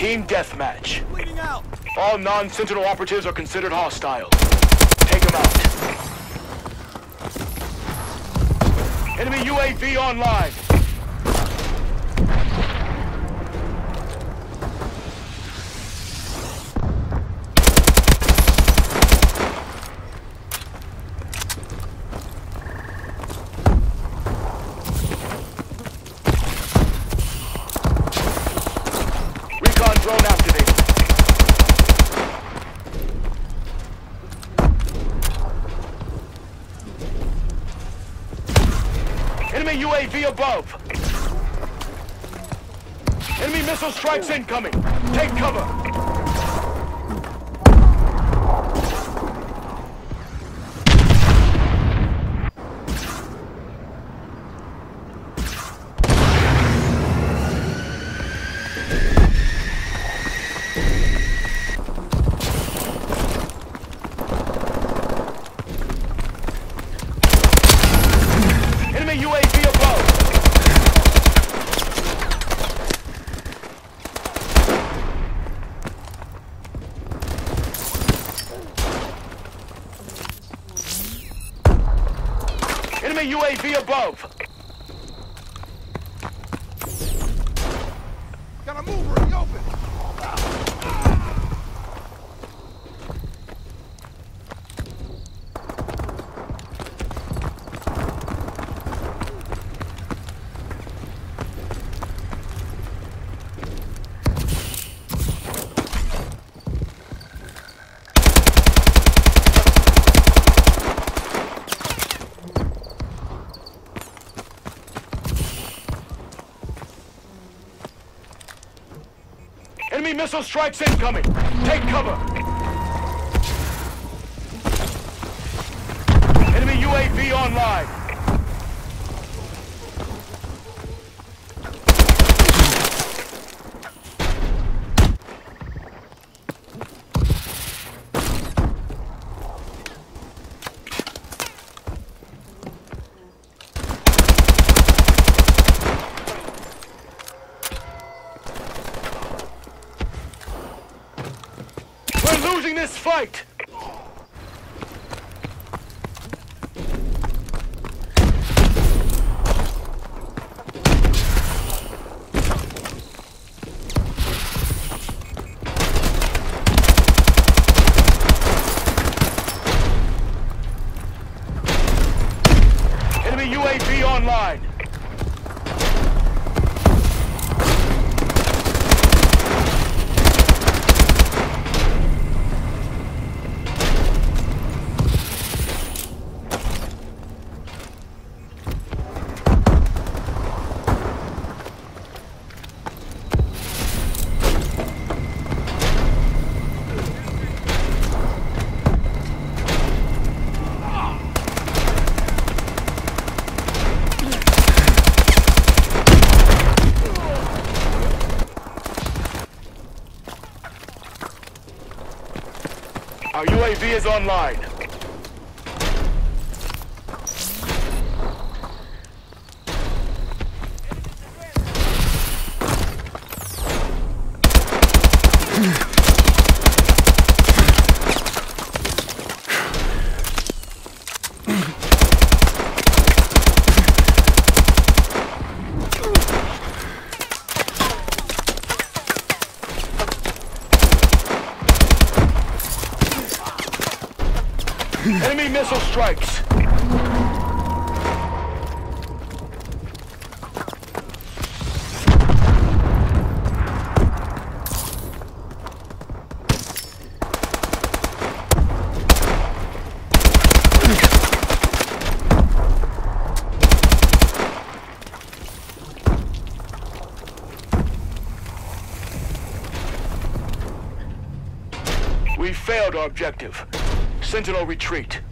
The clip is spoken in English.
Team deathmatch. Bleeding out. All non-Sentinel operatives are considered hostile. Take them out. Enemy UAV online. Recon drone activated. Enemy UAV above. Enemy missile strikes incoming. Take cover. Enemy UAV above. Enemy UAV above. Gotta move her in the open. Enemy missile strikes incoming. Take cover. Enemy UAV online. We're losing this fight! Enemy UAV online. Our UAV is online. Enemy missile strikes. We failed our objective. Sentinel retreat.